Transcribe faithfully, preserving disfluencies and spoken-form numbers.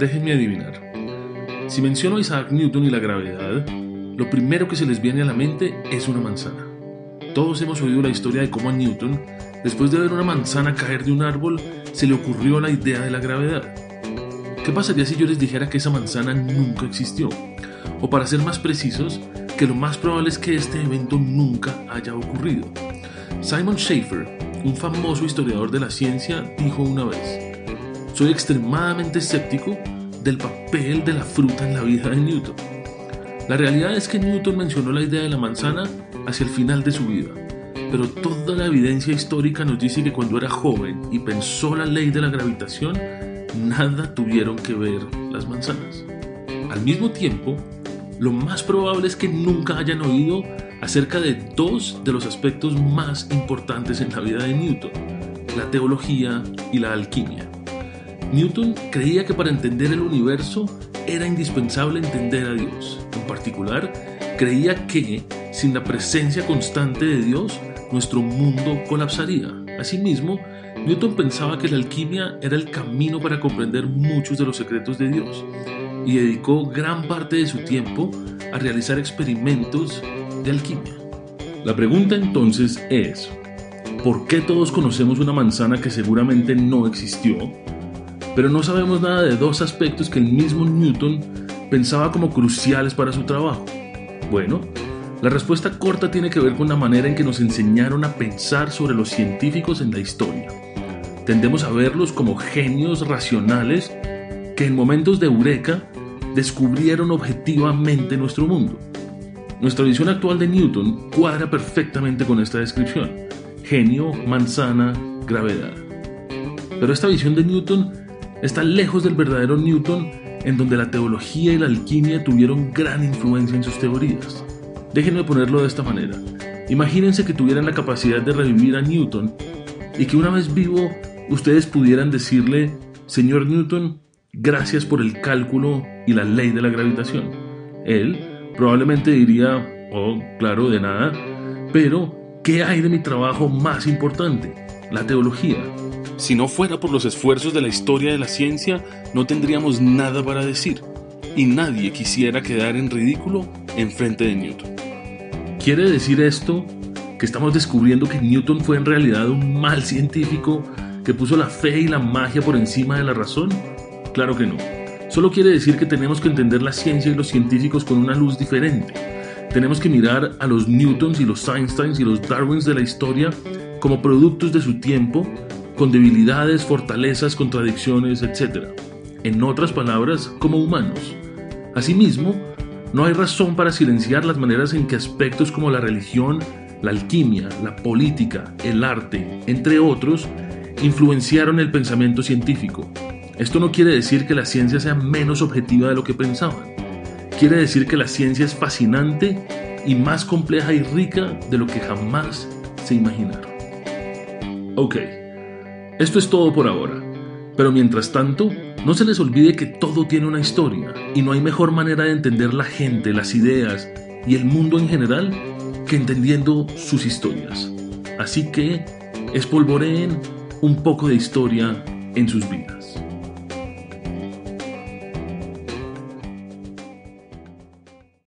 déjenme adivinar. Si menciono a Isaac Newton y la gravedad, lo primero que se les viene a la mente es una manzana. Todos hemos oído la historia de cómo a Newton, después de ver una manzana caer de un árbol, se le ocurrió la idea de la gravedad. ¿Qué pasaría si yo les dijera que esa manzana nunca existió? O para ser más precisos, que lo más probable es que este evento nunca haya ocurrido. Simon Schaffer, un famoso historiador de la ciencia, dijo una vez: soy extremadamente escéptico del papel de la fruta en la vida de Newton. La realidad es que Newton mencionó la idea de la manzana hacia el final de su vida, pero toda la evidencia histórica nos dice que cuando era joven y pensó la ley de la gravitación, nada tuvieron que ver las manzanas. Al mismo tiempo, lo más probable es que nunca hayan oído acerca de dos de los aspectos más importantes en la vida de Newton: la teología y la alquimia. Newton creía que para entender el universo era indispensable entender a Dios. En particular, creía que, sin la presencia constante de Dios, nuestro mundo colapsaría. Asimismo, Newton pensaba que la alquimia era el camino para comprender muchos de los secretos de Dios, y dedicó gran parte de su tiempo a realizar experimentos de alquimia. La pregunta entonces es: ¿por qué todos conocemos una manzana que seguramente no existió, pero no sabemos nada de dos aspectos que el mismo Newton pensaba como cruciales para su trabajo? Bueno, la respuesta corta tiene que ver con la manera en que nos enseñaron a pensar sobre los científicos en la historia. Tendemos a verlos como genios racionales que en momentos de eureka descubrieron objetivamente nuestro mundo. Nuestra visión actual de Newton cuadra perfectamente con esta descripción: genio, manzana, gravedad. Pero esta visión de Newton está lejos del verdadero Newton, en donde la teología y la alquimia tuvieron gran influencia en sus teorías. Déjenme ponerlo de esta manera. Imagínense que tuvieran la capacidad de revivir a Newton y que una vez vivo ustedes pudieran decirle: señor Newton, gracias por el cálculo y la ley de la gravitación. Él probablemente diría: oh, claro, de nada, pero ¿qué hay de mi trabajo más importante? La teología. Si no fuera por los esfuerzos de la historia de la ciencia, no tendríamos nada para decir, y nadie quisiera quedar en ridículo en frente de Newton. ¿Quiere decir esto que estamos descubriendo que Newton fue en realidad un mal científico que puso la fe y la magia por encima de la razón? Claro que no. Solo quiere decir que tenemos que entender la ciencia y los científicos con una luz diferente. Tenemos que mirar a los Newtons y los Einsteins y los Darwins de la historia como productos de su tiempo, con debilidades, fortalezas, contradicciones, etcétera. En otras palabras, como humanos. Asimismo, no hay razón para silenciar las maneras en que aspectos como la religión, la alquimia, la política, el arte, entre otros, influenciaron el pensamiento científico. Esto no quiere decir que la ciencia sea menos objetiva de lo que pensaban. Quiere decir que la ciencia es fascinante y más compleja y rica de lo que jamás se imaginaron. Ok, esto es todo por ahora, pero mientras tanto, no se les olvide que todo tiene una historia y no hay mejor manera de entender la gente, las ideas y el mundo en general que entendiendo sus historias. Así que espolvoreen un poco de historia en sus vidas.